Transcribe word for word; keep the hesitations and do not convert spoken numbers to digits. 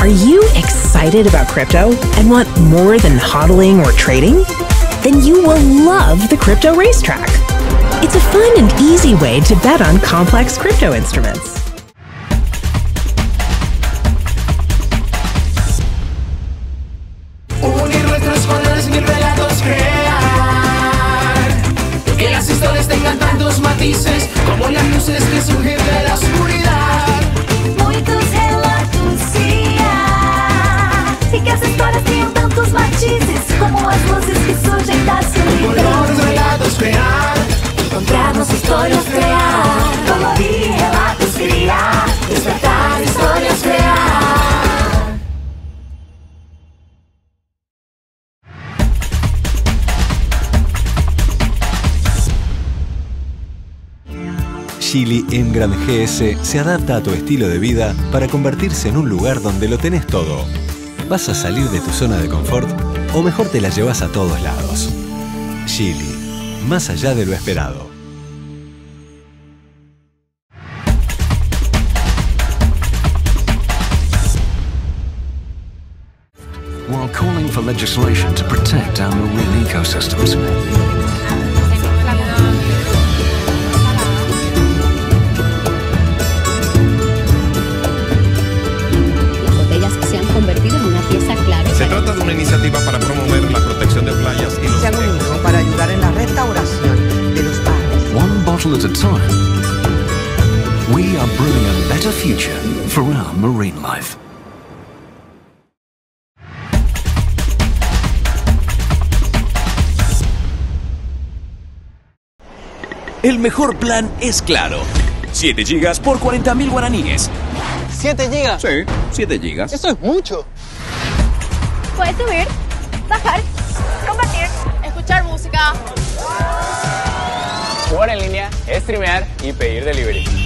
Are you excited about crypto and want more than hodling or trading? Then you will love the Crypto Racetrack. It's a fun and easy way to bet on complex crypto instruments. Unir nuestros colores, mil relatos crear. Que las historias tengan tantos matices como las luces que surgen de la oscuridad. Muitos relatos criar. E que as histórias tenham tantos matizes como as luzes que surgem da escuridão. Colores, relatos crear. Encontrarnos histórias crear. Colorir relatos criar. Despertar histórias crear. Chili M Grand G S se adapta a tu estilo de vida para convertirse en un lugar donde lo tenés todo. ¿Vas a salir de tu zona de confort o mejor te la llevas a todos lados? Chili, más allá de lo esperado. While calling for legislation to protect our marine ecosystems, se trata de una iniciativa para promover la protección de playas y los se unido para ayudar en la restauración de los mares. One bottle at a time, we are brewing a better future for our marine life. El mejor plan es claro. siete gigas por cuarenta mil guaraníes. ¿siete gigas? Sí, siete gigas. Eso es mucho. Puedes subir, bajar, compartir, escuchar música, jugar en línea, streamear y pedir delivery.